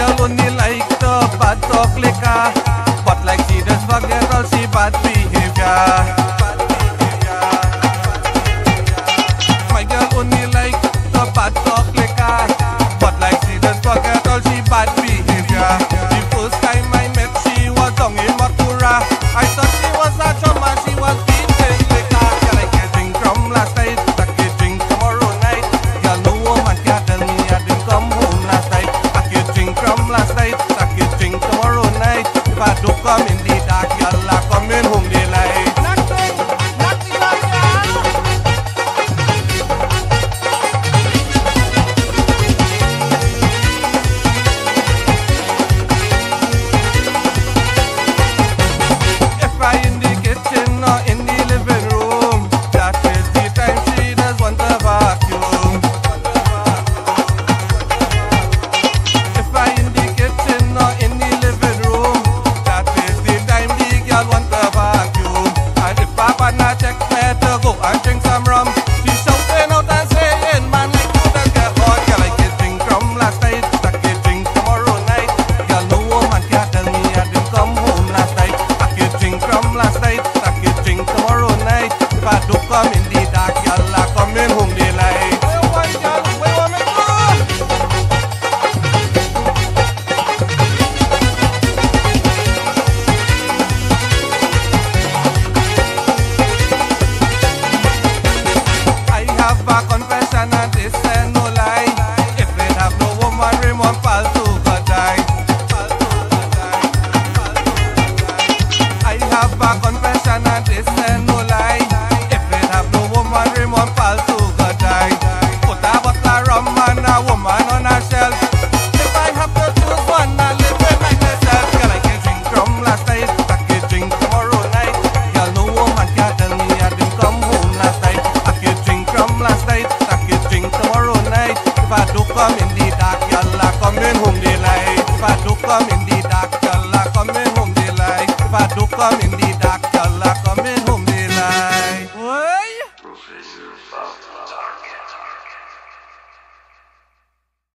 girl only like the bad talk liquor, but like she does forget all she bad behavior. My girl only like the bad talk liquor, but like she does forget all she bad behavior. The first time I met she was down in Matura. I thought she was a drummer, she was being paid liquor. Girl, I can't drink from last night, I can't drink tomorrow night. Girl, no woman can tell me I didn't come home last night. I can't drink from last night, I can't drink tomorrow night. If I don't come in the